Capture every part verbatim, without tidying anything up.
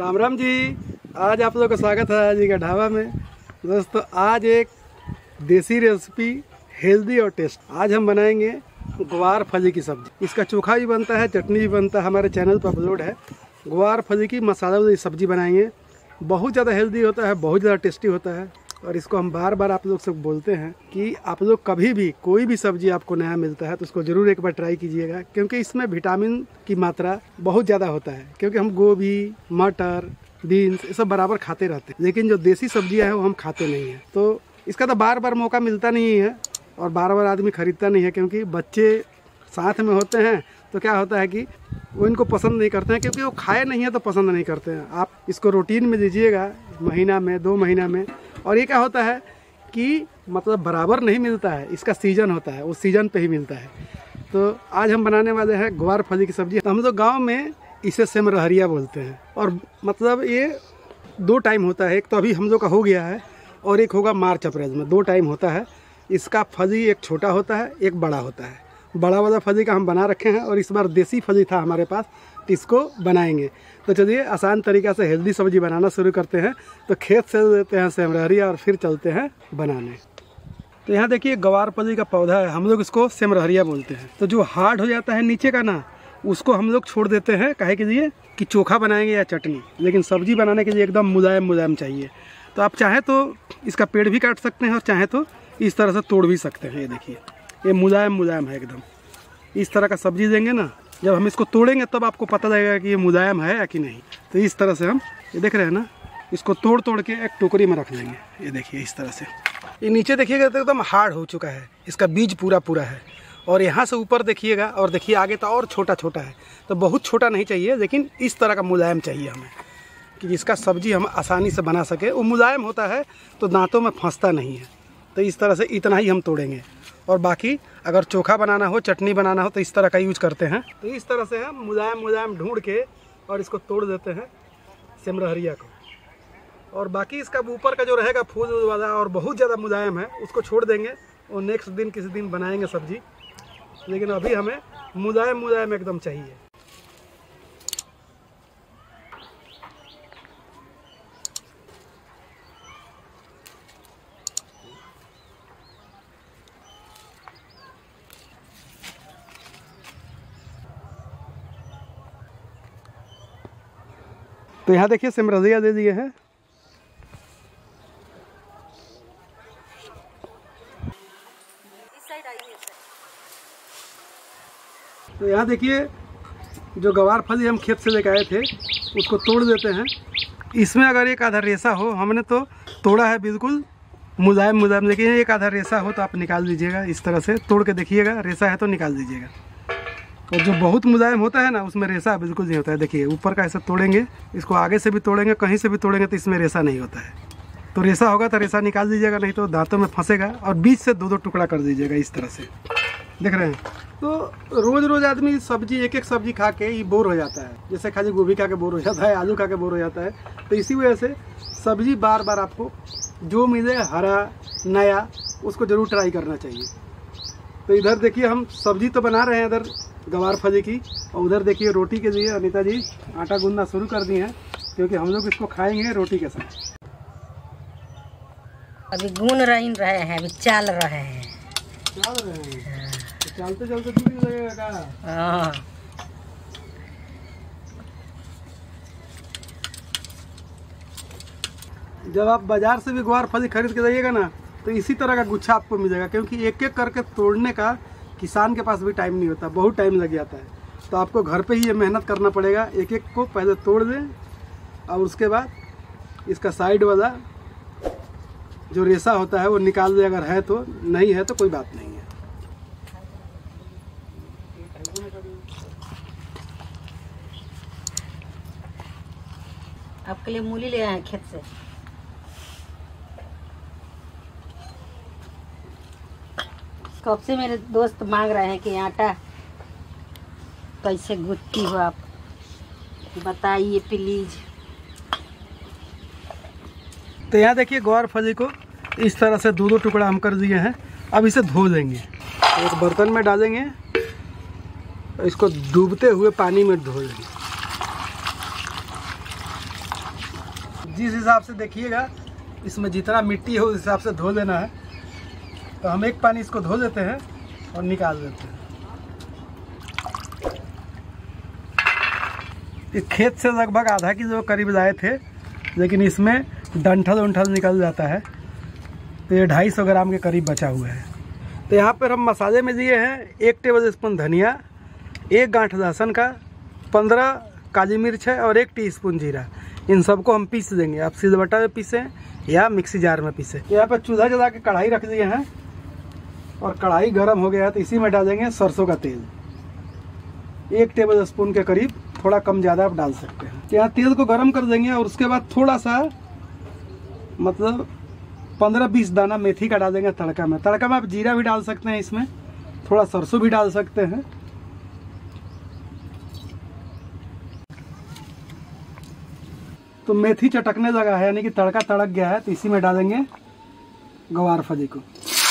राम राम जी। आज आप लोगों का स्वागत है आज का ढाबा में। दोस्तों आज एक देसी रेसिपी हेल्दी और टेस्ट आज हम बनाएंगे ग्वार फली की सब्जी। इसका चोखा भी बनता है, चटनी भी बनता है, हमारे चैनल पर अपलोड है। ग्वार फली की मसाला वाली सब्जी बनाएंगे, बहुत ज़्यादा हेल्दी होता है, बहुत ज़्यादा टेस्टी होता है। और इसको हम बार बार आप लोग से बोलते हैं कि आप लोग कभी भी कोई भी सब्जी आपको नया मिलता है तो उसको ज़रूर एक बार ट्राई कीजिएगा, क्योंकि इसमें विटामिन की मात्रा बहुत ज़्यादा होता है। क्योंकि हम गोभी, मटर, बीन्स ये सब बराबर खाते रहते हैं, लेकिन जो देसी सब्जियां हैं वो हम खाते नहीं हैं। तो इसका तो बार बार मौका मिलता नहीं है और बार बार आदमी खरीदता नहीं है, क्योंकि बच्चे साथ में होते हैं तो क्या होता है कि वो इनको पसंद नहीं करते हैं, क्योंकि वो खाए नहीं है तो पसंद नहीं करते हैं। आप इसको रूटीन में दीजिएगा, महीना में, दो महीना में। और ये क्या होता है कि मतलब बराबर नहीं मिलता है, इसका सीज़न होता है, वो सीज़न पे ही मिलता है। तो आज हम बनाने वाले हैं ग्वार फली की सब्जी। हम लोग गाँव में इसे सेमरहरिया बोलते हैं। और मतलब ये दो टाइम होता है, एक तो अभी हम लोग का हो गया है और एक होगा मार्च अप्रैल में, दो टाइम होता है। इसका फली एक छोटा होता है, एक बड़ा होता है। बड़ा वाला फली का हम बना रखे हैं और इस बार देसी फली था हमारे पास, तो इसको बनाएंगे। तो चलिए आसान तरीक़ा से हेल्दी सब्जी बनाना शुरू करते हैं। तो खेत से देते हैं सेमरहरिया और फिर चलते हैं बनाने। तो यहाँ देखिए ग्वार फली का पौधा है, हम लोग इसको सेमरहरिया बोलते हैं। तो जो हार्ड हो जाता है नीचे का ना, उसको हम लोग छोड़ देते हैं, काहे के लिए कि चोखा बनाएंगे या चटनी, लेकिन सब्जी बनाने के लिए एकदम मुलायम मुलायम चाहिए। तो आप चाहें तो इसका पेड़ भी काट सकते हैं और चाहें तो इस तरह से तोड़ भी सकते हैं। ये देखिए ये मुलायम मुलायम है एकदम। इस तरह का सब्जी देंगे ना, जब हम इसको तोड़ेंगे तब आपको पता लगेगा कि ये मुलायम है या कि नहीं। तो इस तरह से हम ये देख रहे हैं ना, इसको तोड़ तोड़ के एक टोकरी में रख लेंगे। ये देखिए इस तरह से। ये नीचे देखिएगा तो एकदम हार्ड हो चुका है, इसका बीज पूरा पूरा है। और यहाँ से ऊपर देखिएगा और देखिए आगे तो और छोटा छोटा है। तो बहुत छोटा नहीं चाहिए, लेकिन इस तरह का मुलायम चाहिए हमें, कि जिसका सब्जी हम आसानी से बना सके। वो मुलायम होता है तो दांतों में फंसता नहीं है। तो इस तरह से इतना ही हम तोड़ेंगे। और बाकी अगर चोखा बनाना हो, चटनी बनाना हो तो इस तरह का यूज करते हैं। तो इस तरह से हम मुलायम मुलायम ढूंढ के और इसको तोड़ देते हैं सेमरहरिया को। और बाकी इसका ऊपर का जो रहेगा फूल वाला और बहुत ज़्यादा मुलायम है, उसको छोड़ देंगे और नेक्स्ट दिन किसी दिन बनाएंगे सब्जी। लेकिन अभी हमें मुलायम मुलायम एकदम चाहिए। तो यहाँ देखिए सेमरहरिया दे दिए हैं। तो यहाँ देखिए जो ग्वार फली हम खेत से लेकर आए थे उसको तोड़ देते हैं। इसमें अगर एक आधा रेसा हो, हमने तो तोड़ा है बिल्कुल मुलायम मुलायम, लेकिन एक आधा रेसा हो तो आप निकाल दीजिएगा। इस तरह से तोड़ के देखिएगा, रेसा है तो निकाल दीजिएगा। और जो बहुत मुलायम होता है ना, उसमें रेसा बिल्कुल नहीं होता है। देखिए ऊपर का ऐसे तोड़ेंगे, इसको आगे से भी तोड़ेंगे, कहीं से भी तोड़ेंगे तो इसमें रेसा नहीं होता है। तो रेसा होगा तो रेसा निकाल दीजिएगा, नहीं तो दांतों में फंसेगा। और बीच से दो दो टुकड़ा कर दीजिएगा इस तरह से। देख रहे हैं। तो रोज़ रोज़ आदमी सब्जी एक एक सब्जी खा के ही बोर हो जाता है। जैसे खाली गोभी खा के बोर हो जाता है, आलू खा के बोर हो जाता है। तो इसी वजह से सब्जी बार बार आपको जो मिले हरा नया, उसको ज़रूर ट्राई करना चाहिए। तो इधर देखिए हम सब्जी तो बना रहे हैं इधर ग्वार फली की, और उधर देखिए रोटी के लिए अनीता जी आटा गूंदना शुरू कर दिए हैं, क्योंकि हम लोग इसको खाएंगे रोटी के साथ। अभी गून रही रहे हैं, अभी चाल रहे हैं। चाल रहे हैं तो चलते चलते दूरी लगेगा का? हाँ। जब आप बाजार से भी ग्वार फली खरीद के जाइएगा ना, तो इसी तरह का गुच्छा आपको मिलेगा, क्योंकि एक एक करके तोड़ने का किसान के पास भी टाइम नहीं होता, बहुत टाइम लग जाता है। तो आपको घर पे ही ये मेहनत करना पड़ेगा। एक एक को पहले तोड़ दें और उसके बाद इसका साइड वाला जो रेसा होता है वो निकाल दें, अगर है तो, नहीं है तो कोई बात नहीं है। आपके लिए मूली ले आए हैं खेत से। कब से मेरे दोस्त मांग रहे हैं कि आटा कैसे गूंथती हो आप, बताइए प्लीज। तो यहाँ देखिए ग्वार फली को इस तरह से दो दो टुकड़ा हम कर दिए हैं। अब इसे धो लेंगे, एक बर्तन में डालेंगे, इसको डूबते हुए पानी में धो लेंगे। जिस हिसाब से देखिएगा इसमें जितना मिट्टी हो उस हिसाब से धो लेना है। तो हम एक पानी इसको धो देते हैं और निकाल देते हैं। इस खेत से लगभग आधा किलो करीब लाए थे, लेकिन इसमें डंठल उंठल निकल जाता है, तो ये ढाई सौ ग्राम के करीब बचा हुआ है। तो यहाँ पर हम मसाले में दिए हैं एक टेबल स्पून धनिया, एक गांठ लहसुन का, पंद्रह काली मिर्च है और एक टीस्पून जीरा। इन सबको हम पीस देंगे। आप सिलबट्टा में पीसें या मिक्सी जार में पीसें। यहाँ पर चूल्हा जला के कढ़ाई रख दिए हैं और कढ़ाई गर्म हो गया है तो इसी में डालेंगे सरसों का तेल, एक टेबल स्पून के करीब, थोड़ा कम ज़्यादा आप डाल सकते हैं। यहाँ तेल को गर्म कर देंगे और उसके बाद थोड़ा सा मतलब पंद्रह बीस दाना मेथी का डाल देंगे तड़का में। तड़का में आप जीरा भी डाल सकते हैं, इसमें थोड़ा सरसों भी डाल सकते हैं। तो मेथी चटकने लगा है, यानी कि तड़का तड़क गया है, तो इसी में डालेंगे गवार फली को।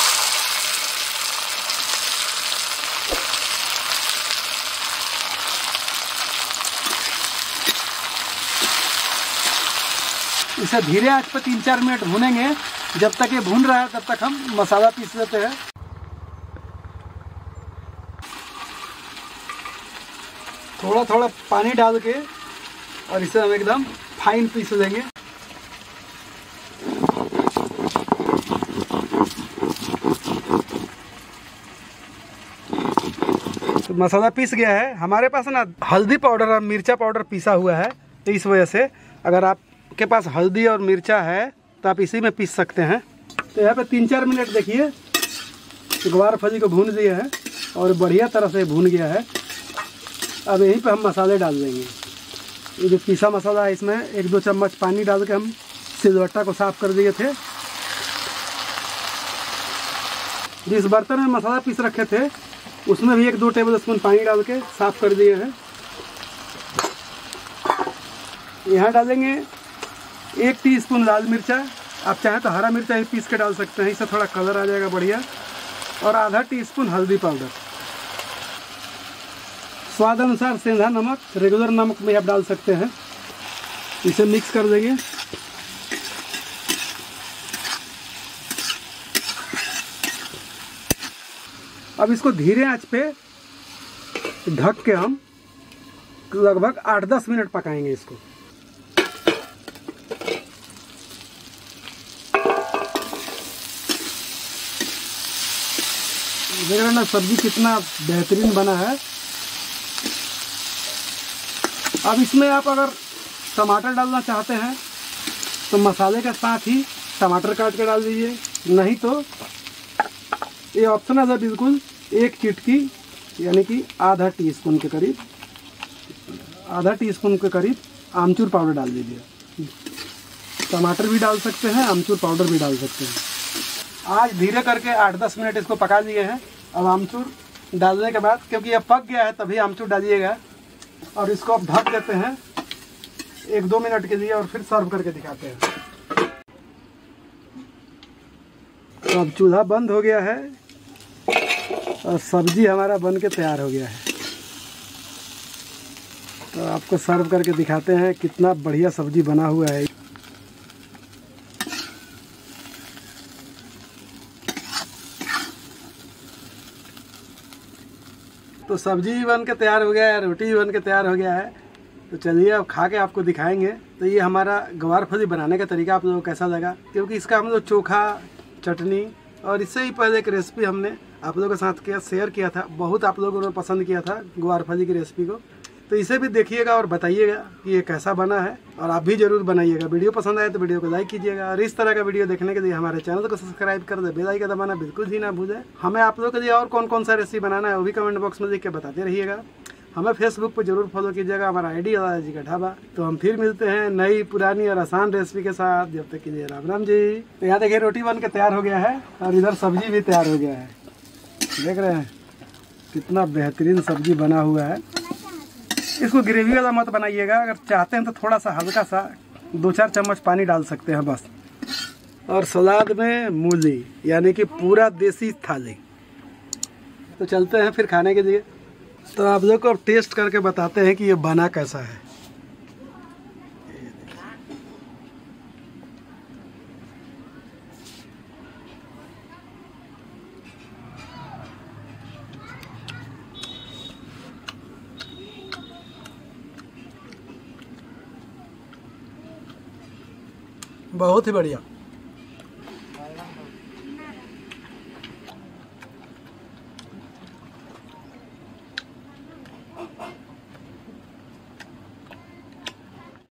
इसे धीरे आंच पर तीन चार मिनट भूनेंगे। जब तक ये भून रहा है तब तक हम मसाला पीस लेते हैं। थोड़ा थोड़ा पानी डाल के और इसे हम एकदम फाइन पीस लेंगे। तो मसाला पीस गया है। हमारे पास ना हल्दी पाउडर और मिर्चा पाउडर पीसा हुआ है, तो इस वजह से अगर आपके पास हल्दी और मिर्चा है तो आप इसी में पीस सकते हैं। तो यहाँ पे तीन चार मिनट देखिए गवार फली को भून दिए हैं और बढ़िया तरह से भून गया है। अब यहीं पे हम मसाले डाल देंगे। ये जो पीसा मसाला है इसमें एक दो चम्मच पानी डाल के हम सिलबट्टा को साफ कर दिए थे। जिस बर्तन में मसाला पीस रखे थे उसमें भी एक दो टेबल स्पून पानी डाल के साफ कर दिए हैं। यहाँ डालेंगे एक टीस्पून लाल मिर्चा, आप चाहें तो हरा मिर्चा ही पीस के डाल सकते हैं, इससे थोड़ा कलर आ जाएगा बढ़िया। और आधा टीस्पून हल्दी पाउडर, स्वाद अनुसार सेंधा नमक, रेगुलर नमक में आप डाल सकते हैं। इसे मिक्स कर देंगे। अब इसको धीरे आंच पे ढक के हम लगभग आठ दस मिनट पकाएंगे इसको। देख रहे ना सब्जी कितना बेहतरीन बना है। अब इसमें आप अगर टमाटर डालना चाहते हैं तो मसाले के साथ ही टमाटर काट के डाल दीजिए, नहीं तो ये ऑप्शनल है बिल्कुल। एक चिटकी यानी कि आधा टीस्पून के करीब आधा टीस्पून के करीब आमचूर पाउडर डाल दीजिए। टमाटर भी डाल सकते हैं, आमचूर पाउडर भी डाल सकते हैं। आज धीरे करके आठ दस मिनट इसको पका लिए हैं। अब आमचूर डालने के बाद, क्योंकि ये पक गया है तभी आमचूर डालिएगा, और इसको अब ढक देते हैं एक दो मिनट के लिए और फिर सर्व करके दिखाते हैं। तो अब चूल्हा बंद हो गया है और सब्जी हमारा बन के तैयार हो गया है। तो आपको सर्व करके दिखाते हैं कितना बढ़िया सब्जी बना हुआ है। तो सब्जी भी बन के तैयार हो गया है, रोटी भी बन के तैयार हो गया है। तो चलिए अब खा के आपको दिखाएंगे। तो ये हमारा गवार फली बनाने का तरीका आप लोगों को कैसा लगा, क्योंकि इसका हम लोग चोखा, चटनी और इससे ही पहले एक रेसिपी हमने आप लोगों के साथ किया शेयर किया था। बहुत आप लोगों ने पसंद किया था गवार फली की रेसिपी को। तो इसे भी देखिएगा और बताइएगा कि ये कैसा बना है, और आप भी जरूर बनाइएगा। वीडियो पसंद आए तो वीडियो को लाइक कीजिएगा, और इस तरह का वीडियो देखने के लिए हमारे चैनल को सब्सक्राइब कर दे, बेल आइकन का दबाना बिल्कुल ही ना भूलें। हमें आप लोगों के लिए और कौन कौन सा रेसिपी बनाना है वो भी कमेंट बॉक्स में लिख के बताते रहिएगा। हमें फेसबुक पर जरूर फॉलो कीजिएगा, हमारा आई डी है जी का ढाबा। तो हम फिर मिलते हैं नई पुरानी और आसान रेसिपी के साथ। जब तक के लिए राम राम जी। तो यहाँ देखिए रोटी बन के तैयार हो गया है और इधर सब्जी भी तैयार हो गया है। देख रहे हैं कितना बेहतरीन सब्जी बना हुआ है। इसको ग्रेवी वाला मत बनाइएगा, अगर चाहते हैं तो थोड़ा सा हल्का सा दो चार चम्मच पानी डाल सकते हैं बस। और सलाद में मूली यानी कि पूरा देसी थाली। तो चलते हैं फिर खाने के लिए। तो आप लोग को टेस्ट करके बताते हैं कि ये बना कैसा है। बहुत ही बढ़िया।